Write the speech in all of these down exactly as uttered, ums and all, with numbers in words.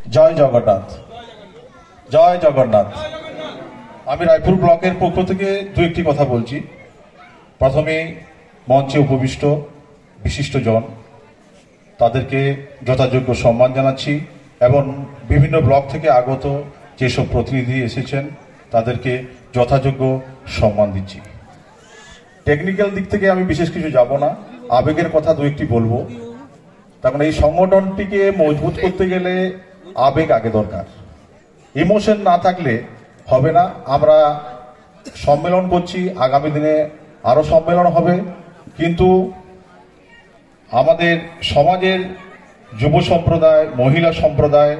জয় জগন্নাথ, জয় জগন্নাথ। আমি রায়পুর ব্লকের পক্ষ থেকে দু একটি কথা বলছি। প্রথমে মঞ্চে উপবিষ্ট বিশিষ্টজন তাদেরকে যথাযোগ্য সম্মান জানাচ্ছি এবং বিভিন্ন ব্লক থেকে আগত যেসব প্রতিনিধি এসেছেন তাদেরকে যথাযোগ্য সম্মান দিচ্ছি। টেকনিক্যাল দিক থেকে আমি বিশেষ কিছু যাব না, আবেগের কথা দু একটি বলবো। তখন এই সংগঠনটিকে মজবুত করতে গেলে আবেগ আগে দরকার, ইমোশন না থাকলে হবে না। আমরা সম্মেলন করছি, আগামী দিনে আরো সম্মেলন হবে, কিন্তু আমাদের সমাজের যুব সম্প্রদায়, মহিলা সম্প্রদায়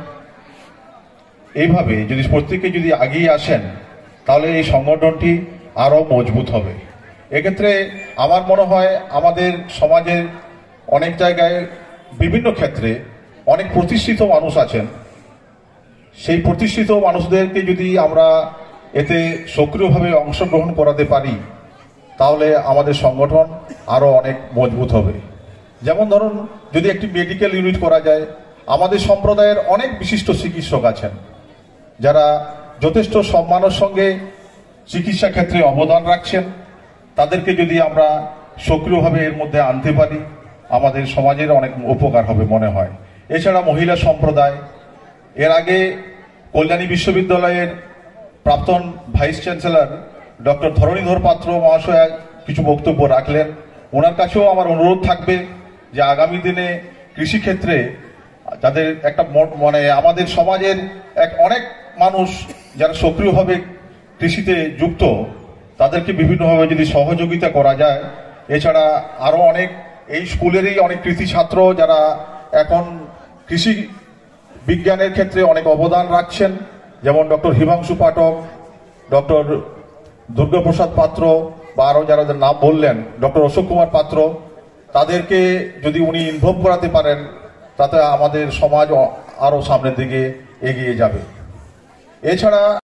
এইভাবে যদি প্রত্যেকে যদি এগিয়ে আসেন তাহলে এই সংগঠনটি আরো মজবুত হবে। এক্ষেত্রে আমার মনে হয় আমাদের সমাজের অনেক জায়গায় বিভিন্ন ক্ষেত্রে অনেক প্রতিষ্ঠিত মানুষ আছেন, সেই প্রতিষ্ঠিত মানুষদেরকে যদি আমরা এতে সক্রিয়ভাবে অংশগ্রহণ করাতে পারি তাহলে আমাদের সংগঠন আরো অনেক মজবুত হবে। যেমন ধরুন, যদি একটি মেডিকেল ইউনিট করা যায়, আমাদের সম্প্রদায়ের অনেক বিশিষ্ট চিকিৎসক আছেন যারা যথেষ্ট সম্মানের সঙ্গে চিকিৎসা ক্ষেত্রে অবদান রাখছেন, তাদেরকে যদি আমরা সক্রিয়ভাবে এর মধ্যে আনতে পারি আমাদের সমাজের অনেক উপকার হবে মনে হয়। এছাড়া মহিলা সম্প্রদায়, এর আগে কল্যাণী বিশ্ববিদ্যালয়ের প্রাক্তন ভাইস চ্যান্সেলর ডক্টর ধরণীধর পাত্র মহাশয়া কিছু বক্তব্য রাখলেন। ওনার কাছেও আমার অনুরোধ থাকবে যে আগামী দিনে কৃষিক্ষেত্রে যাদের একটা মানে আমাদের সমাজের এক অনেক মানুষ যারা সক্রিয়ভাবে কৃষিতে যুক্ত, তাদেরকে বিভিন্নভাবে যদি সহযোগিতা করা যায়। এছাড়া আরো অনেক এই স্কুলেরই অনেক কৃতি ছাত্র যারা এখন কৃষি বিজ্ঞানের ক্ষেত্রে অনেক অবদান রাখছেন, যেমন ডক্টর হিমাংশু পাঠক, ডক্টর দুর্গাপ্রসাদ পাত্র বা আরো যারা নাম বললেন, ডক্টর অশোক কুমার পাত্র, তাদেরকে যদি উনি ইনভলভ করাতে পারেন তাতে আমাদের সমাজ আরো সামনের দিকে এগিয়ে যাবে। এছাড়া